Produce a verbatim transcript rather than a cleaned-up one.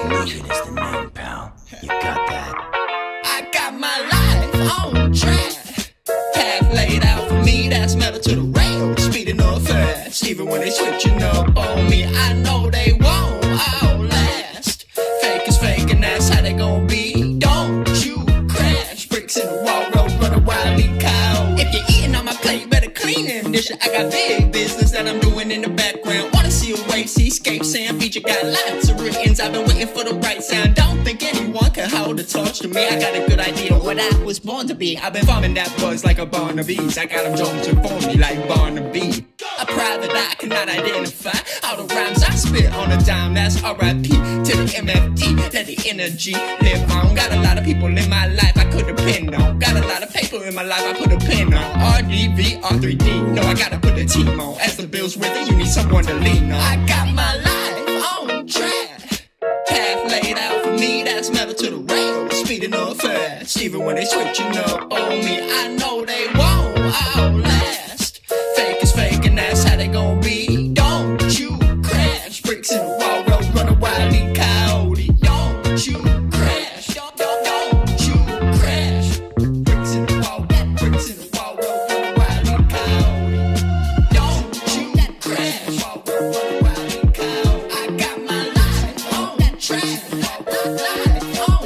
Believing is the name, pal. You got that? I got my life on track. Path laid out for me, that's metal to the rail. Speeding up fast, even when they switching up on me. I know they won't outlast. Fake is fake and that's how they gon' be. Don't you crash. Bricks in the wall, RoadRunner wildly cow. If you're eating on my plate, better clean them dishes. I got big business that I'm doing in the background. Wanna see a wave, seascape, sand feature. Got lots of written-ins, I've been waiting for the right sound. Don't think anyone can hold a torch to me. I got a good idea of what I was born to be. I've been farming that buzz like a Barnaby's. I got them jonesing for me like Barnaby. A private eye cannot identify all the rhymes I spit on a dime. That's R I P to the M F D. Let the energy live on. Got a lot of people in my life I could depend on. Got a lot of paper in my life I put a pen on. R D V, R three D. No, I gotta put a team on. As the bills with it, you need someone to lean on. I got my life on track. Path laid out for me, that's metal to the rail. Speeding up fast, even when they switching up on me. I know they won't outlast. Fake is fake and that's how they gon' be. Don't you crash. Bricks in the wall, RoadRunner wildly Coyote. Don't you crash. Don't, don't, don't you crash. Bricks in the wall, bricks in the wall, RoadRunner wildly Coyote. Don't you crash. RoadRunner wildly Coyote. I got my life on track. Life on